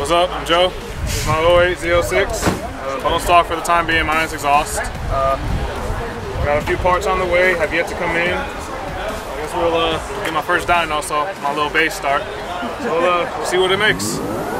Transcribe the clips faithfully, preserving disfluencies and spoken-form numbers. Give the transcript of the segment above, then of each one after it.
What's up? I'm Joe. This is my oh eight Z oh six. Uh, bone stock for the time being, minus exhaust. Uh, got a few parts on the way, have yet to come in. I guess we'll uh, get my first dyno, so my little base start. So we'll uh, see what it makes.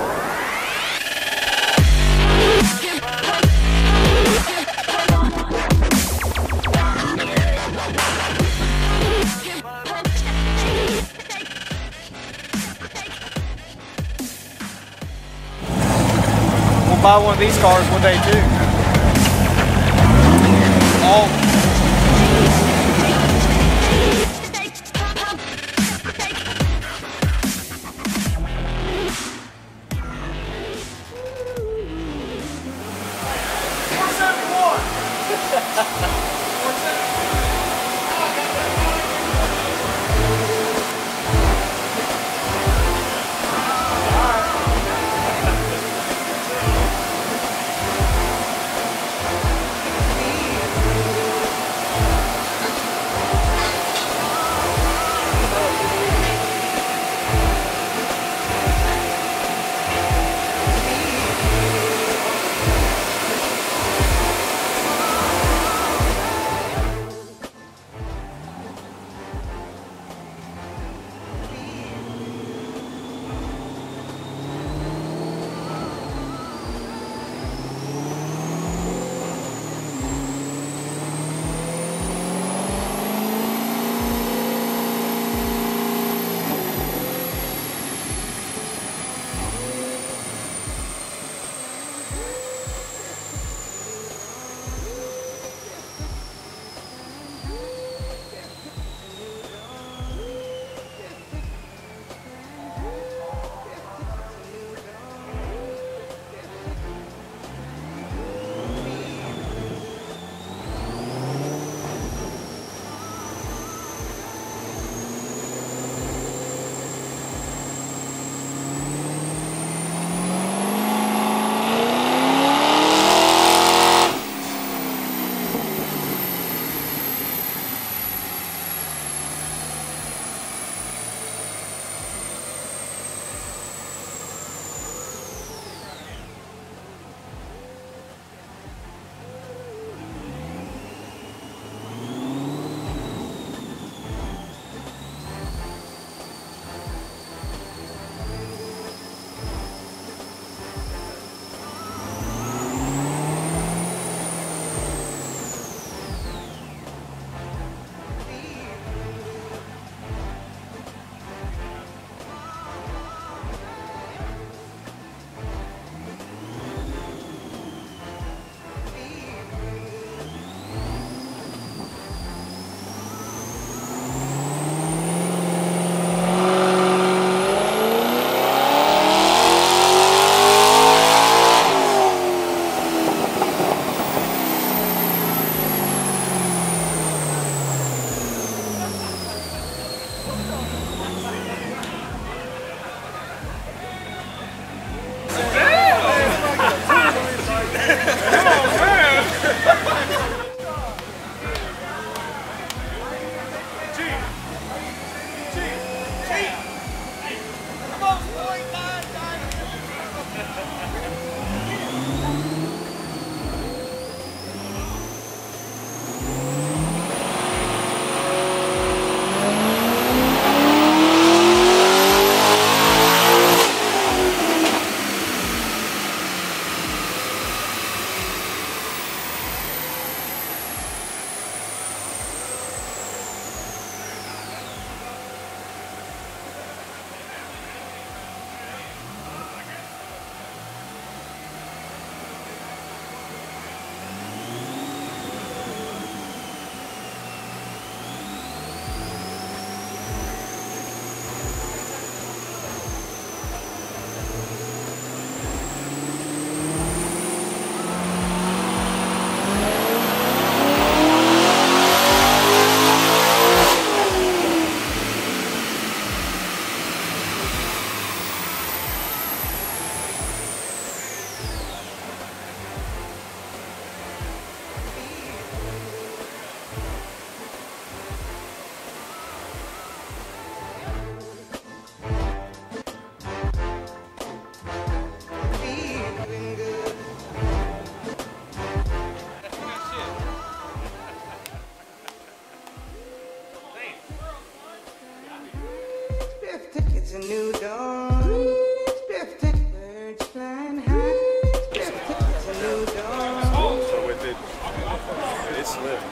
Buy one of these cars one day too. All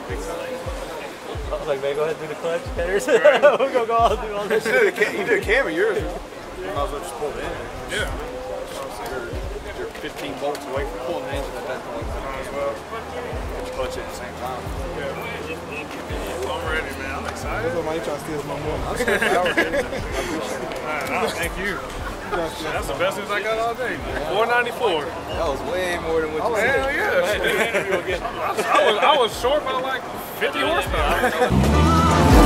I was like, man, go ahead and do the clutch headers. We're gonna go all do all this. You did a, you did a cam of yours. You might as well just pull it in. Yeah. You're, you're fifteen volts away from pulling the engine at that point. Might as well. Just clutch it at the same time. Yeah. I'm ready, man. I'm excited. So man, you trying to steal my money. I'm scared for hours, dude. Man, no, thank you. That's the best news I got all day. four ninety-four. That was way more than what you Hell said. yeah. I, I, was, I was short by like fifty horsepower.